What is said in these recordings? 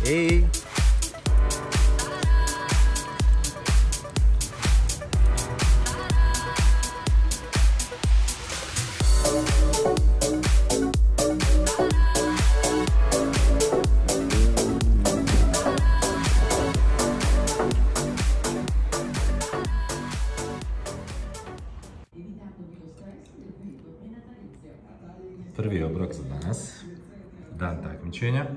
Ej! Prvi obrok za danas, dan takmičenja.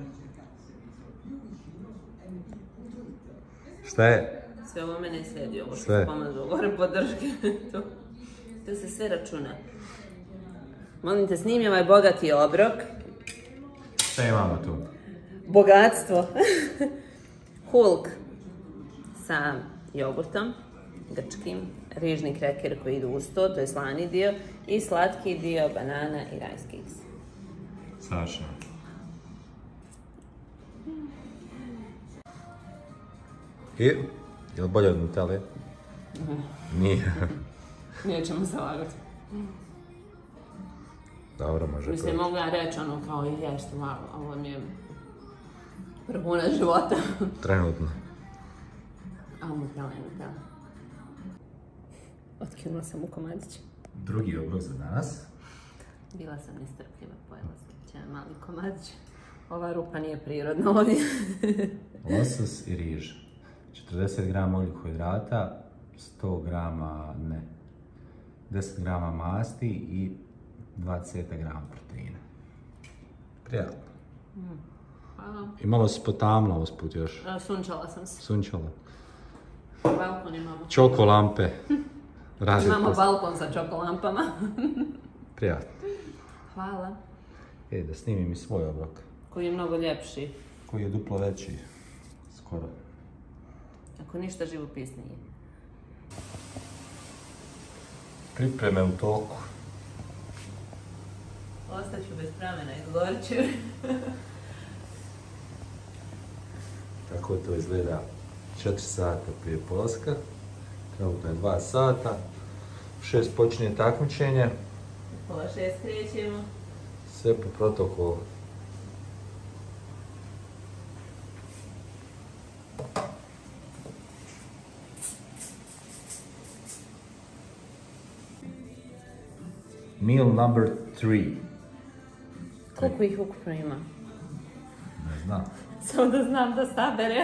Šta je? Sve ovo mene slijedi, ovo što Sve. se pomažu, gore podrške. To se sve računa. Molim te, snimi ovaj bogati obrok. Šta imamo tu? Bogatstvo. Hulk sa jogurtom, grčkim, rižni kreker koji idu uz to je slani dio, i slatki dio banana i rice cakes. Saša. I, je li bolje od Nutelle? Nije. Nećemo se lagati. Dobro, može Mislim, proći. mogu ja reći ono kao i ješta malo, ovo mi je vrhunac života. Trenutno. A Nutella je Nutella. Otkinula sam u komadić. Drugi obrok za danas. Bila sam nestrpljiva, pojela sam će mali komadić. Ova rupa nije prirodna ovdje. Losos i riž. 40 grama ugljikohidrata, 100 grama ne. 10 grama masti i 20 grama proteina. Prijatno. Hvala. I malo si potamla usput još. Sunčala sam se. Sunčala. Balkon imamo. Čoko lampe. Rade Imamo posao. balkon sa čokolampama. Prijatno. Hvala. Da snimim i svoj obrok. Koji je mnogo ljepši. Koji je duplo veći. Skoro. Ako ništa živopisnije. Pripreme u toku. Ostaću bez pramena, izgovorit ću. Tako to izgleda 4 sata prije polaska. Trenutno je 2 sata. U 6 počinje takmičenje. Pola 6 krećemo. Sve po protokolu. Meal number 3. Koliko ih ukupno ima? Ne znam. Samo da znam da sabere.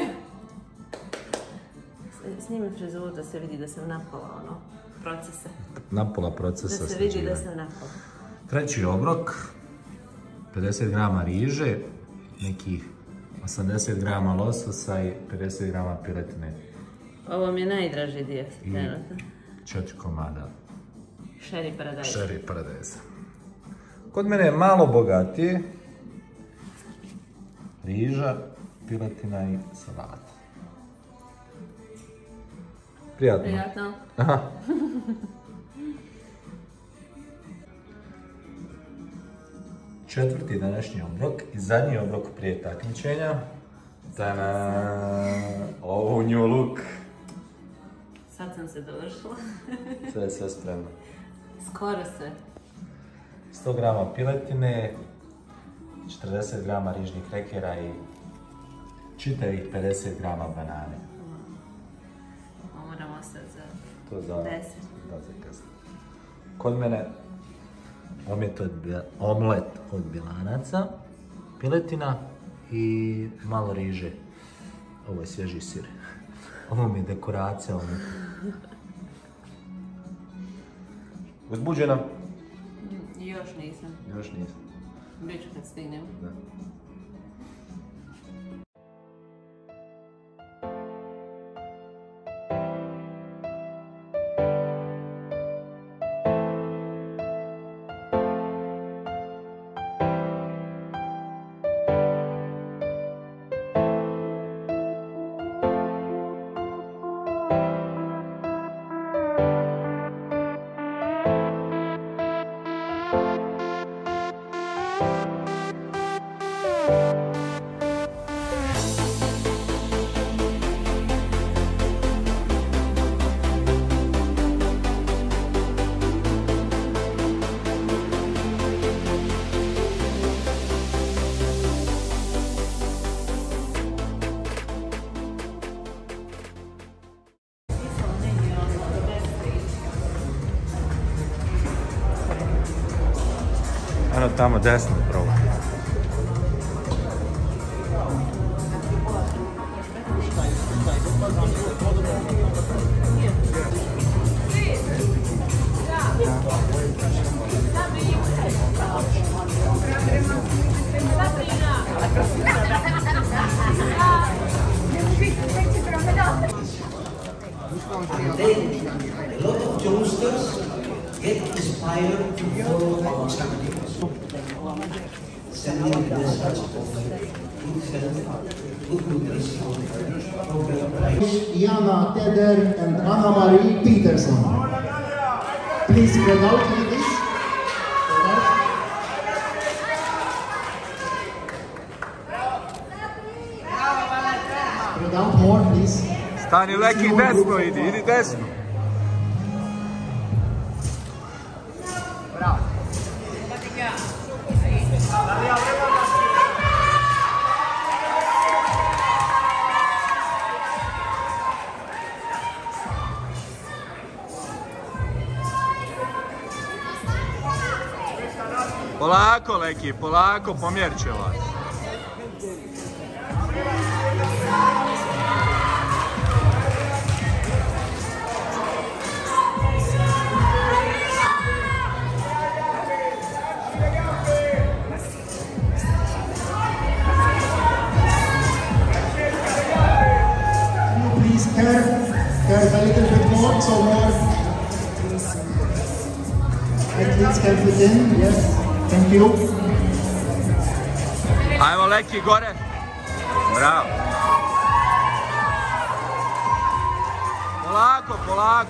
Snimi frizuru da se vidi da sam napola ono, procesa. Napola procesa Da se vidi da sređivanja. sam napola. Treći obrok. 50 grama riže. Nekih 80 grama lososa i 50 grama piletine. Ovo mi je najdraži dio I trenutno. 4 komada Sherry paradajz. sherry paradajza. Kod mene je malo bogatije. Riža, piletina i salata. Prijatno. Prijatno. Aha. Četvrti današnji obrok i zadnji obrok prije takmičenja. Ovo new look. Sad sam se dovršila. Sve je sve spremno. Skoro se. 100 grama piletine, 40 grama rižnih krekera i čitavih 50 grama banane. Moramo se za To za 10. Da, za kasno. Kod mene omlet od bilanaca, piletina i malo riže. Ovo je svježi sir. Ovo mi je dekoracija. Uzbuđena? Još nisam. Još nisam. Biću kad stignem. Da. Ono tamo desno probaj. A lot of youngsters get inspired to follow our studios, sending a message of good health, good nutrition, Jana Teder and Anna Marie Peterson. Please spread out, ladies. Spread out more, please. Stani Leki, desno idi desno. Polako Leki, polako, pomjerit će vas. Please curve a little bit more, so more athletes can fit in. Yes, thank you. Ajmo Leki, gore. Bravo. Polako, polako.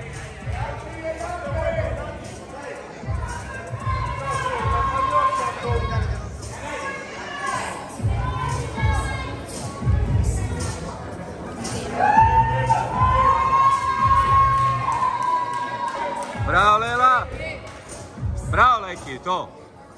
Bravo Lela. Bravo Leki, to.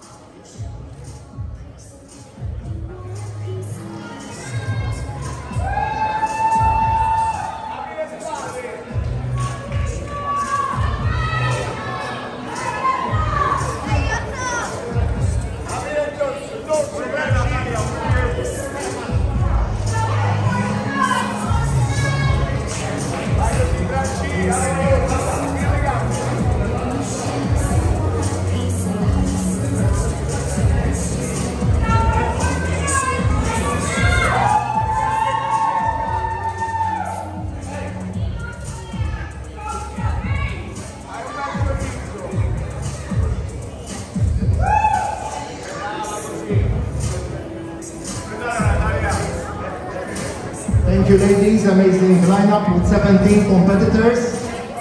Thank you, ladies. Amazing lineup with 17 competitors.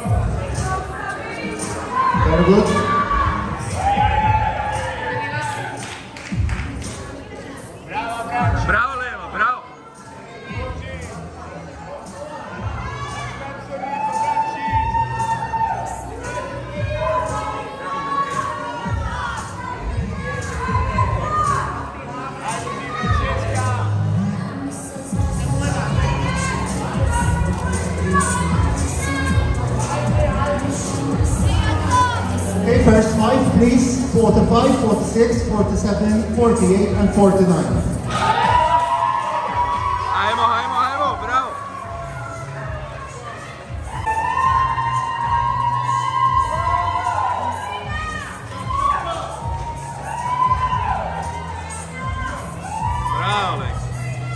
Very good. Bravo Lela, bravo. Okay, first five, please. 45, 46, 47, 48, and 49. Ajmo, bravo. Bravo Leki.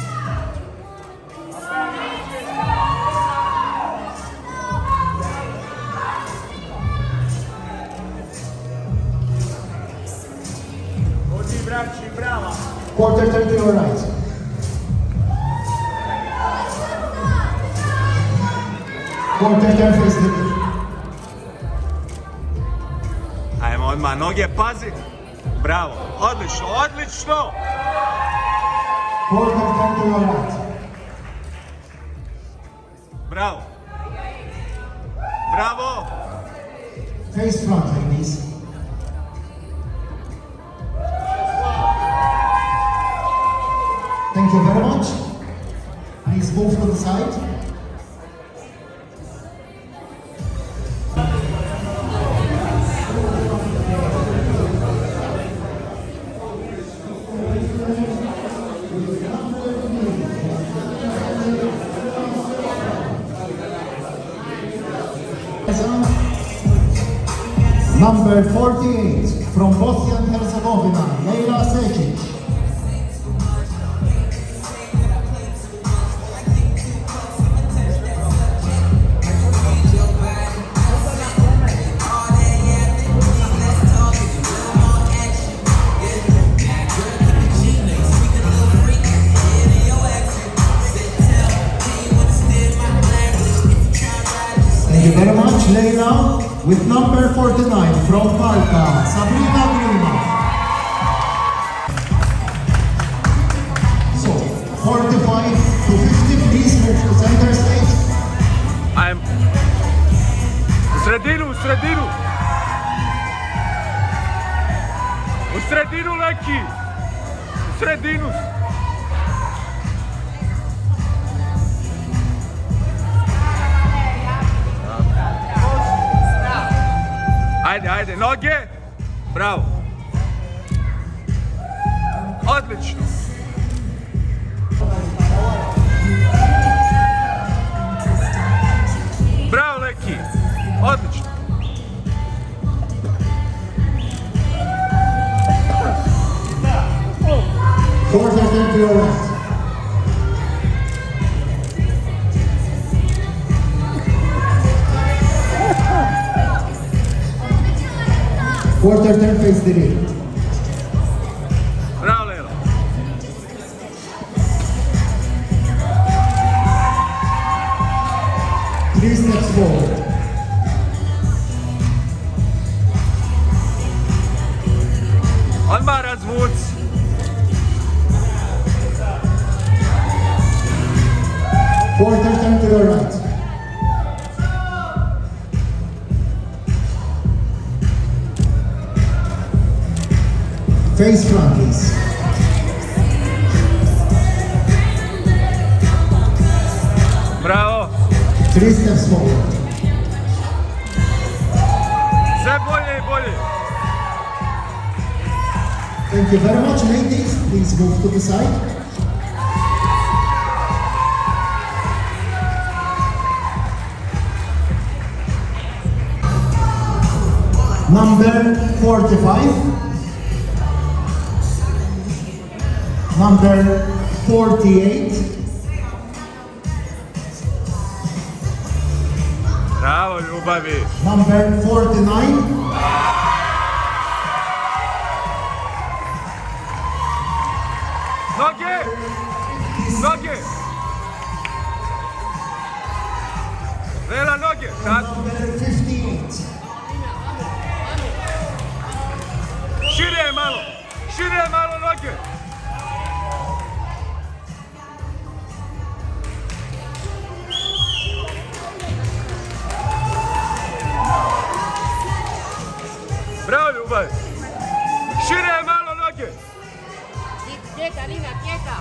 Quarter turn to your right. Quarter turn face the knee. Ajmo odmah noge, pazi. Bravo, odlično, odlično. Quarter turn to your right. Bravo. Bravo. Face front, ladies. Thank you very much. Please move to the side. Number 48 from Bosnia and Herzegovina, Leila Sečić. Thank you very much, Leila. With number 49 from Malta, Sabrina Grima. So, 45 to 50, please move to center stage. I'm u sredinu, u sredinu. U sredinu, Leki. U sredinu. Ajde, ajde, noge. Bravo. Odlično. Bravo, Leki. Odlično. Quarter turn to your left. Quarter turn face the rear. Bravo, Leila. Three steps forward. Odmah razvuci. Quarter turn to your right. Face front, please. Bravo. Three steps forward. Sve bolje i bolje. Thank you very much, ladies. Please move to the side. Number 45. Number 48. Bravo, ljubavi. Number 49. Noge. Noge. Leila, noge. Tako. Number 58. Šire malo. Šire malo noge. Bravo, ljubav. Šire malo noge. Quieta, Lina, quieta.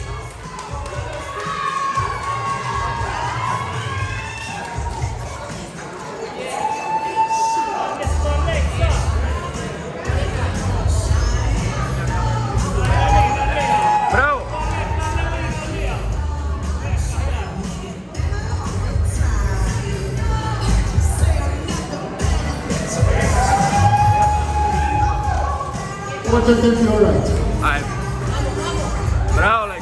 Bravo. Quarter turn to your right. Ajde. Bravo, Leki.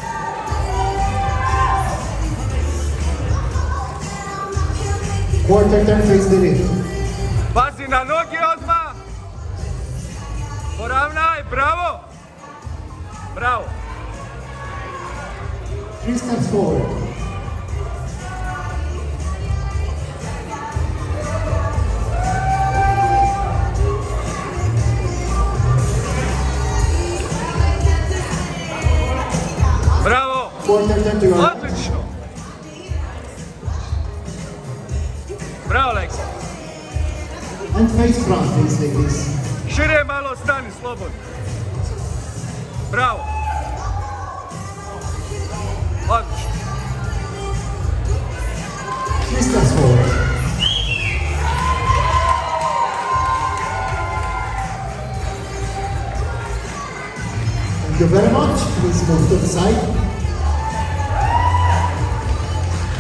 Quarter turn face the rear. Pazi na noge odmah. Poravnaj, bravo. Bravo. Three steps forward. Bravo. Quarter turn to your right. Odlično. Bravo, Leki. And face front, please, ladies. Šire malo stani, slobodno. Bravo. Odlično. Three steps forward. Thank you very much. Please move to the side.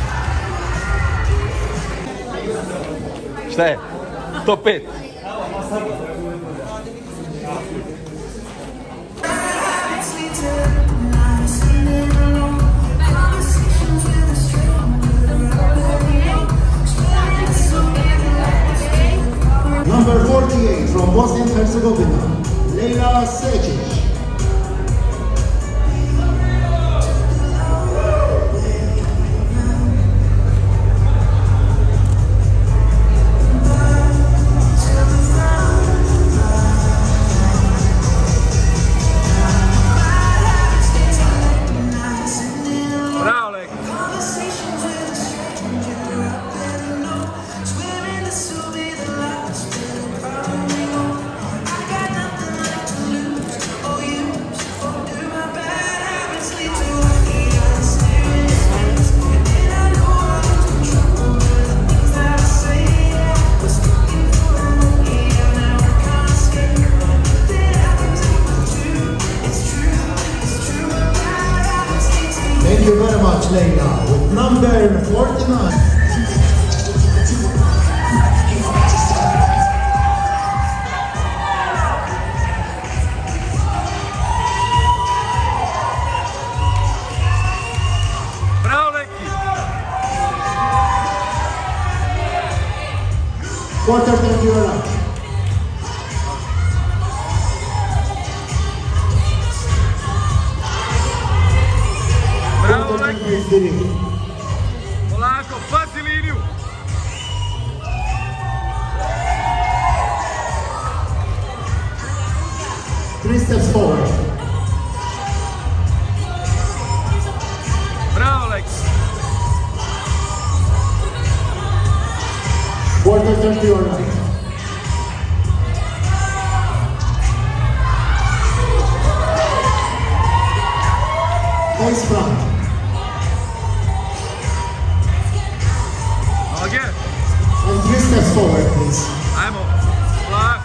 Šta je? Top 5. Number 48 from Bosnia and Herzegovina, Leila Secic. Bravo, Leki. Thank you very much, Leila. With number 49. Bravo, Leki. Quarter time, you are up. Bravo, Quarter time, Leki. please, Diri. Polako, pazi liniju. Three steps forward. Bravo, Leki. Quarter turn to your right. Face front. Again. And 3 steps forward, please. Ajmo. Polako.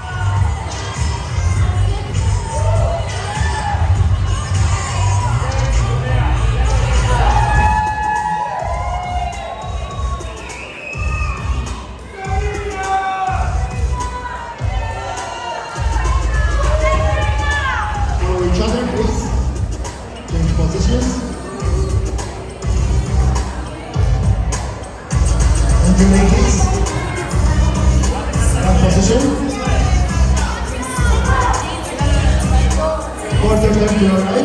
Follow each other, please. Change positions. And you ladies. Back position. Quarter turn to your right.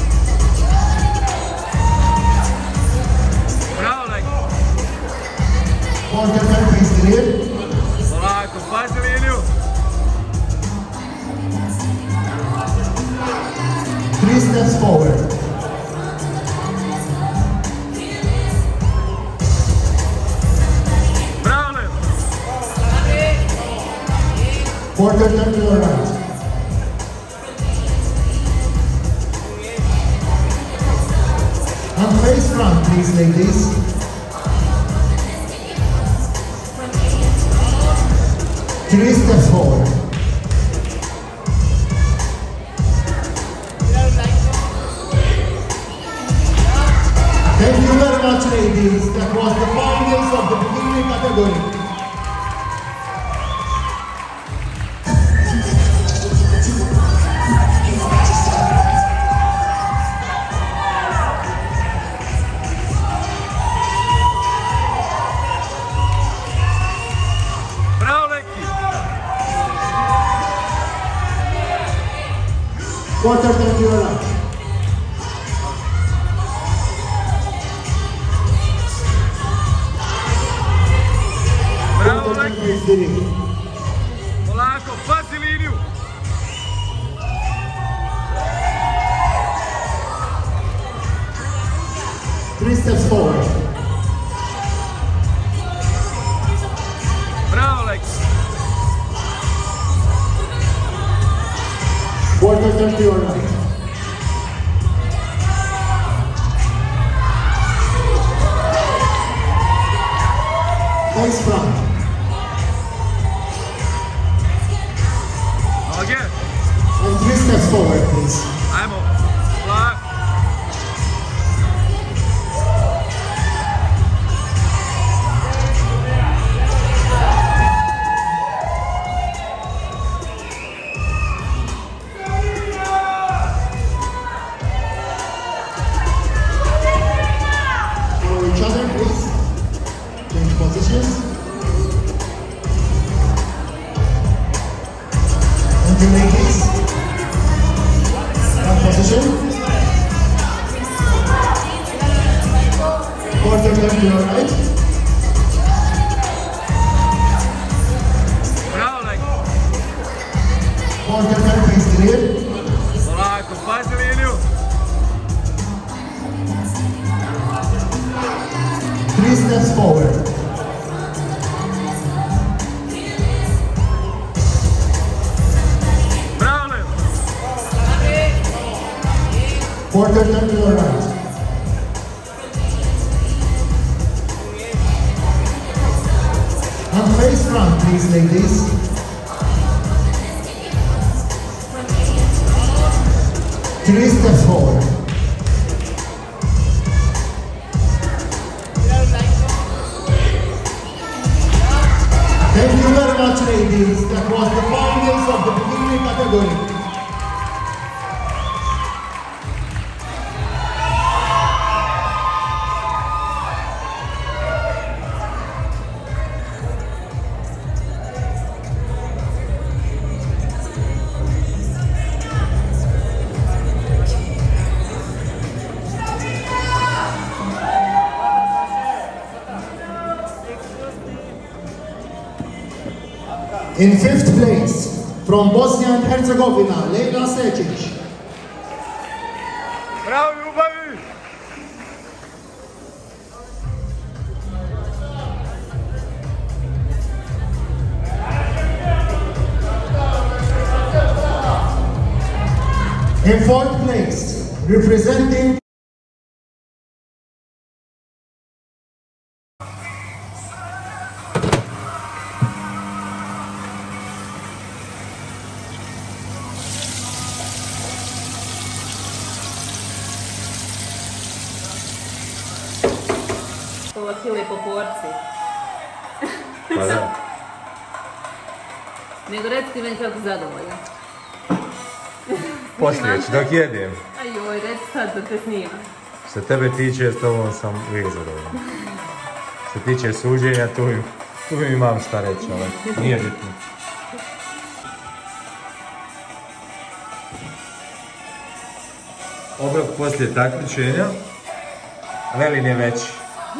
Bravo, Leki. Quarter turn, please, clear. Polako, pazi liniju. 3 steps forward. Bravo, Leki. Quarter turn to your right. And face front, please, ladies. Three steps forward. Thank you very much, ladies. That was the finals of the beginning category. Bravo, Leki. Quarter turn to your right. Bravo, Quarter turn, Leki. please, Diri. Polako, pazi liniju. Three steps forward. Bravo, Leki. Quarter turn to your right. Face front. Again. And 3 steps forward, please. Ajmo. Polako. please. Front position. Quarter turn to your right. Bravo, Leki. Quarter turn, please clear. Polako, pazi liniju. 3 steps forward. Bravo, Leki. Quarter turn to your right. And face front, please, ladies. Three steps forward. Thank you very much, ladies. That was the finals of the beginning category. In 5th place, from Bosnia and Herzegovina, Lejla Sečić. Bravo, ljubavi. In 4th place, representing Ovo kile po porci. Pa da. Nego reci ti meni kako zadovoljan. Poslije ću, dok jedem. Ajoj, reci sad da te snimam. Što tebe tiče, s tobom sam uvijek zadovoljan. Što tiče suđenja, tu imam šta reći, ali nije bitno. Obrok poslije takmičenja, Velin je veći.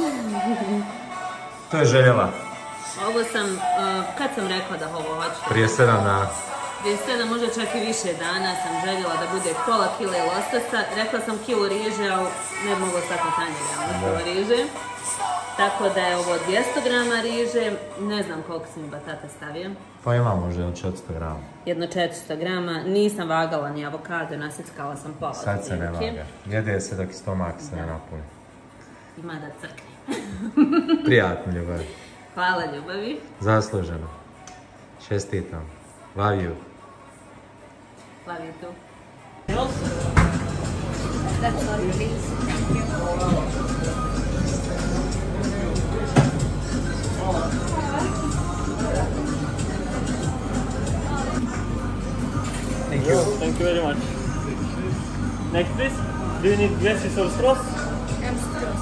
To je željela. Ovo sam, kad sam rekla da ovo hoću? Prije 7 dana. Prije 7, možda čak i više dana sam željela da bude pola kile lososa. Rekla sam kilo riže, ali ne bi mogla stati na tanjir, kilo riže. Tako da je ovo 200 grama riže, ne znam koliko sam mi batata stavio. Pa imam možda 400 grama. Jedno 400 grama, nisam vagala ni avokado, nasickala sam pola. Sad se ne vaga. Jede se dok stomak se ne napuni. Ima da crkne. Prijatno, ljubavi. Hvala ljubavi. Zasluženo. Čestitam. Love you. Love you too. That's all, please. Thank you. Thank you. Thank you very much. Next, please. Do you need glasses or straws? I'm stressed.